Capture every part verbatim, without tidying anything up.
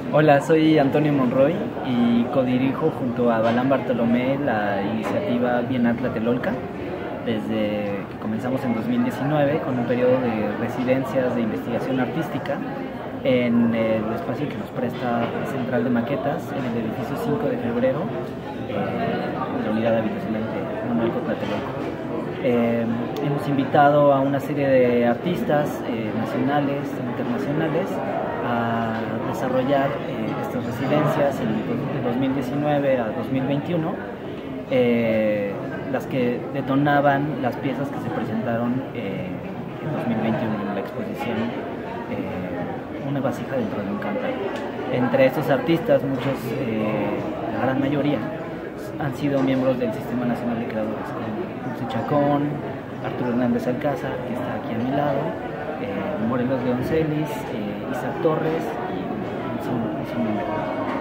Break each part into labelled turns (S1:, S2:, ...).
S1: Hola, soy Antonio Monroy y codirijo junto a Balán Bartolomé la iniciativa Bienal Tlatelolca desde que comenzamos en dos mil diecinueve con un periodo de residencias de investigación artística en el espacio que nos presta Central de Maquetas en el edificio cinco de febrero, eh, la unidad habitacional de Manuel Tlatelolco. Eh, hemos invitado a una serie de artistas eh, nacionales e internacionales a desarrollar eh, estas residencias en de dos mil diecinueve a dos mil veintiuno, eh, las que detonaban las piezas que se presentaron eh, en dos mil veintiuno en la exposición eh, Una vasija dentro de un cántaro. Entre estos artistas, muchos, eh, la gran mayoría, han sido miembros del Sistema Nacional de Creadores, como Dulce Chacón, Arturo Hernández Alcázar, que está aquí a mi lado, eh, Morelos Leoncelis, eh, Isaac Torres y un número.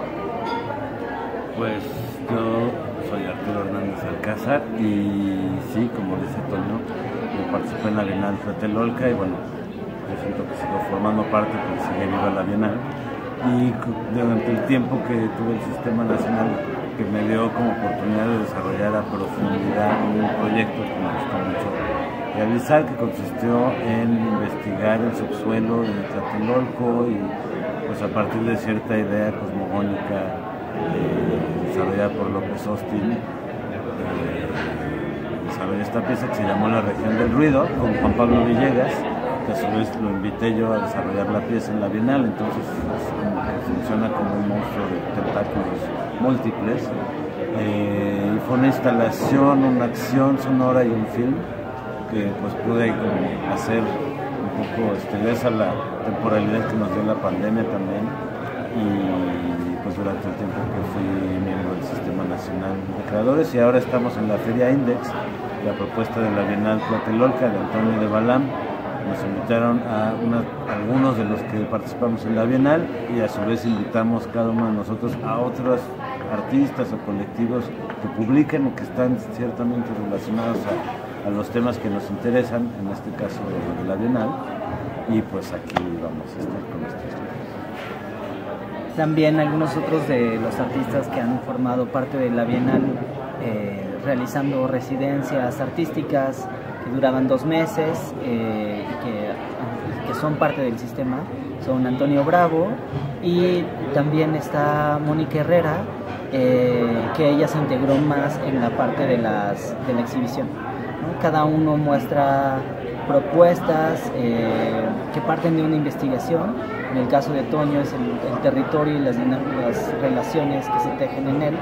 S2: Pues yo soy Arturo Hernández Alcázar y sí, como dice Toño, yo participé en la Bienal Tlatelolca y bueno, yo siento que sigo formando parte porque sigue viva la Bienal, y durante el tiempo que tuve el Sistema Nacional, que me dio como oportunidad de desarrollar a profundidad un proyecto que me gustó mucho realizar, que consistió en investigar el subsuelo de Tlatelolco y pues a partir de cierta idea cosmogónica eh, desarrollada por López Austin, eh, desarrollé esta pieza que se llamó La Región del Ruido con Juan Pablo Villegas, que a su vez lo invité yo a desarrollar la pieza en la Bienal. Entonces es como que funciona como un monstruo de tentáculos múltiples, eh, y fue una instalación, una acción sonora y un film que pues pude como hacer un poco este, gracias a la temporalidad que nos dio la pandemia también, y pues durante el tiempo que fui miembro del Sistema Nacional de Creadores, y ahora estamos en la Feria Index, la propuesta de la Bienal Tlatelolca de Antonio de Balán. Nos invitaron a una, algunos de los que participamos en la Bienal, y a su vez invitamos cada uno de nosotros a otros artistas o colectivos que publiquen o que están ciertamente relacionados a, a los temas que nos interesan, en este caso de, de la Bienal, y pues aquí vamos a estar con nuestros libros.
S1: También algunos otros de los artistas que han formado parte de la Bienal eh, realizando residencias artísticas que duraban dos meses eh, y que, que son parte del sistema son Antonio Bravo, y también está Mónica Herrera, eh, que ella se integró más en la parte de, las, de la exhibición, ¿no? Cada uno muestra propuestas eh, que parten de una investigación. En el caso de Toño es el, el territorio y las, las relaciones que se tejen en él,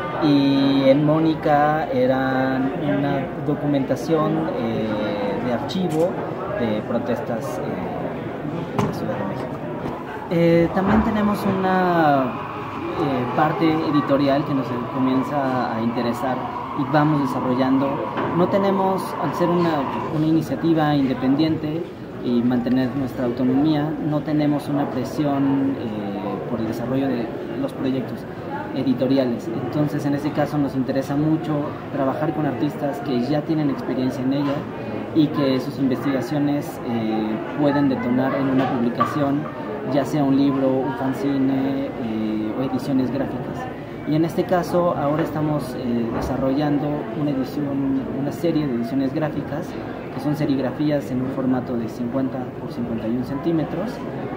S1: y en Mónica era una documentación eh, de archivo de protestas eh, en la Ciudad de México. Eh, también tenemos una eh, parte editorial que nos comienza a interesar y vamos desarrollando. No tenemos, al ser una, una iniciativa independiente y mantener nuestra autonomía, no tenemos una presión eh, por el desarrollo de los proyectos editoriales. Entonces, en ese caso nos interesa mucho trabajar con artistas que ya tienen experiencia en ella y que sus investigaciones eh, pueden detonar en una publicación, ya sea un libro, un fanzine eh, o ediciones gráficas. Y en este caso ahora estamos eh, desarrollando una edición, una serie de ediciones gráficas que son serigrafías en un formato de cincuenta por cincuenta y uno centímetros,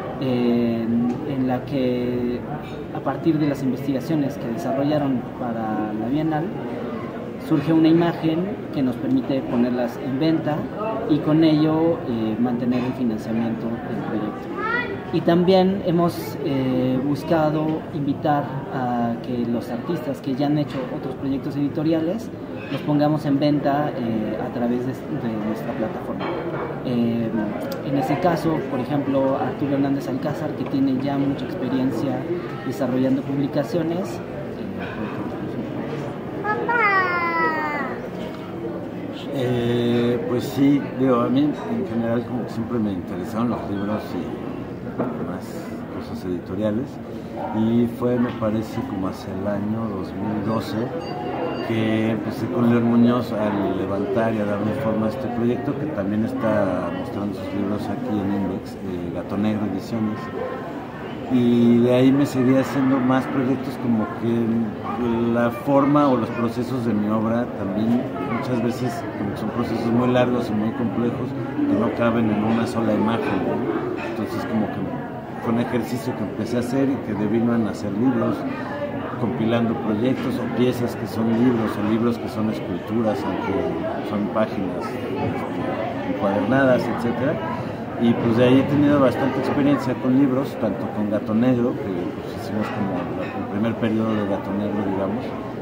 S1: eh, en, en la que a partir de las investigaciones que desarrollaron para la Bienal surge una imagen que nos permite ponerlas en venta y con ello eh, mantener el financiamiento del proyecto. Y también hemos eh, buscado invitar a que los artistas que ya han hecho otros proyectos editoriales los pongamos en venta eh, a través de, de nuestra plataforma. Eh, en ese caso, por ejemplo, Arturo Hernández Alcázar, que tiene ya mucha experiencia desarrollando publicaciones.
S2: Eh, pues sí, digo, a mí en general como que siempre me interesaron los libros y demás cosas editoriales, y fue, me parece, como hacia el año dos mil doce que empecé con León Muñoz a levantar y a darle forma a este proyecto, que también está mostrando sus libros aquí en Index, eh, Gato Negro Ediciones, y de ahí me seguí haciendo más proyectos, como que la forma o los procesos de mi obra también muchas veces son procesos muy largos y muy complejos que no caben en una sola imagen, ¿no? Entonces como que fue un ejercicio que empecé a hacer y que devino en hacer libros, compilando proyectos o piezas que son libros o libros que son esculturas, aunque son páginas este, encuadernadas, etcétera. Y pues de ahí he tenido bastante experiencia con libros, tanto con Gato Negro, que pues, hicimos como el primer periodo de Gato Negro, digamos,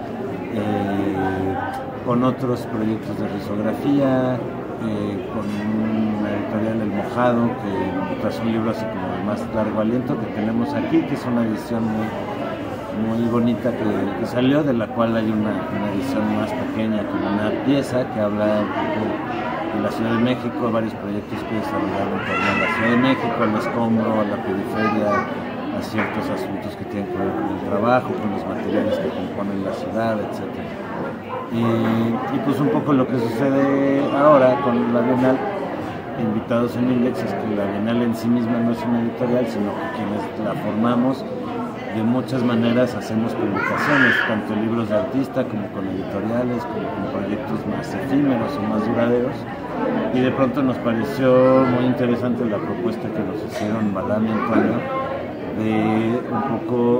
S2: eh, con otros proyectos de risografía, eh, con una editorial El Mojado, que pues, un libro así como de más largo aliento que tenemos aquí, que es una edición muy, muy bonita que, que salió, de la cual hay una, una edición más pequeña, como una pieza que habla un poco en la Ciudad de México, varios proyectos que desarrollaron en la Ciudad de México, al escombro, a la periferia, a ciertos asuntos que tienen que ver con el trabajo, con los materiales que componen la ciudad, etcétera. Y, y pues un poco lo que sucede ahora con la Bienal, invitados en Index, es que la Bienal en sí misma no es una editorial, sino que quienes la formamos de muchas maneras hacemos publicaciones, tanto libros de artista como con editoriales, como con proyectos más efímeros o más duraderos. Y de pronto nos pareció muy interesante la propuesta que nos hicieron Balán y Antonio, de un poco,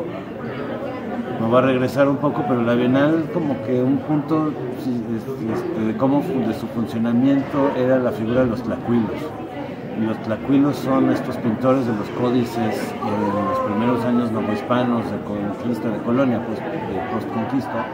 S2: me va a regresar un poco, pero la Bienal como que un punto este, de cómo de su funcionamiento era la figura de los tlacuilos. Y los tlacuilos son estos pintores de los códices eh, en los primeros años novohispanos de conquista, de colonia, pues, de postconquista,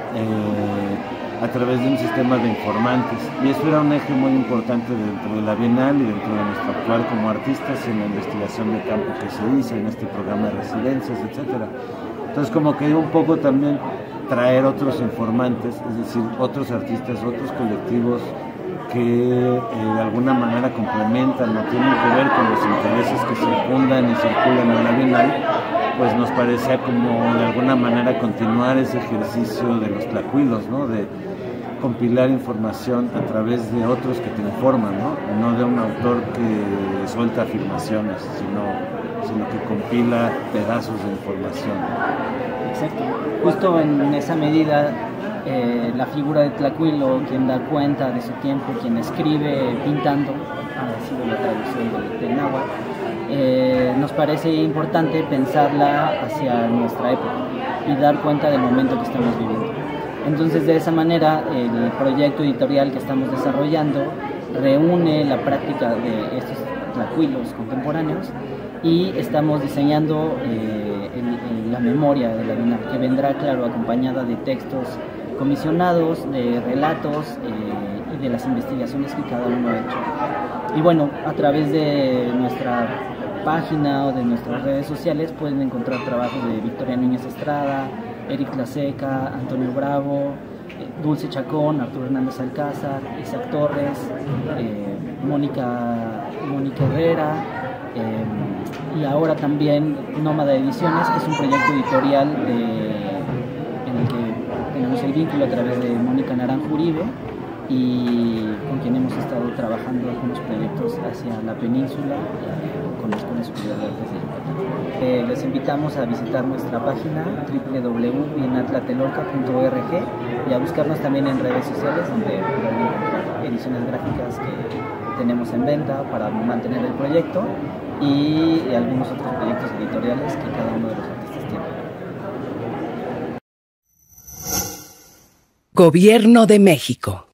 S2: eh, a través de un sistema de informantes. Y eso era un eje muy importante dentro de la Bienal y dentro de nuestro actuar como artistas en la investigación de campo que se hizo en este programa de residencias, etcétera. Entonces como que un poco también traer otros informantes, es decir, otros artistas, otros colectivos que eh, de alguna manera complementan o tienen que ver con los intereses que circundan y circulan en la Bienal, pues nos parecía como de alguna manera continuar ese ejercicio de los tlacuilos, ¿no? De compilar información a través de otros que te informan, ¿no? No de un autor que suelta afirmaciones, sino, sino que compila pedazos de información.
S1: Exacto. Justo en esa medida, eh, la figura de tlacuilo, quien da cuenta de su tiempo, quien escribe pintando, ha sido la traducción del, del náhuatl, eh, nos parece importante pensarla hacia nuestra época y dar cuenta del momento que estamos viviendo. Entonces, de esa manera, el proyecto editorial que estamos desarrollando reúne la práctica de estos tlacuilos contemporáneos y estamos diseñando eh, el, el, la memoria de la Bienal, que vendrá, claro, acompañada de textos comisionados, de relatos eh, y de las investigaciones que cada uno ha hecho. Y bueno, a través de nuestra página o de nuestras redes sociales pueden encontrar trabajos de Victoria Núñez Estrada, Eric Laseca, Antonio Bravo, eh, Dulce Chacón, Arturo Hernández Alcázar, Isaac Torres, eh, Mónica, Mónica Herrera, eh, y ahora también Nómada Ediciones, que es un proyecto editorial de, en el que tenemos el vínculo a través de Mónica Naranjo Uribe y con quien hemos estado trabajando algunos proyectos hacia la península con la Escuela Superior de Artes de Yucatán. Eh, les invitamos a visitar nuestra página doble u doble u doble u punto bienal tlatelolca punto org y a buscarnos también en redes sociales, donde pueden encontrar ediciones gráficas que tenemos en venta para mantener el proyecto y algunos otros proyectos editoriales que cada uno de los artistas tiene.
S3: Gobierno de México.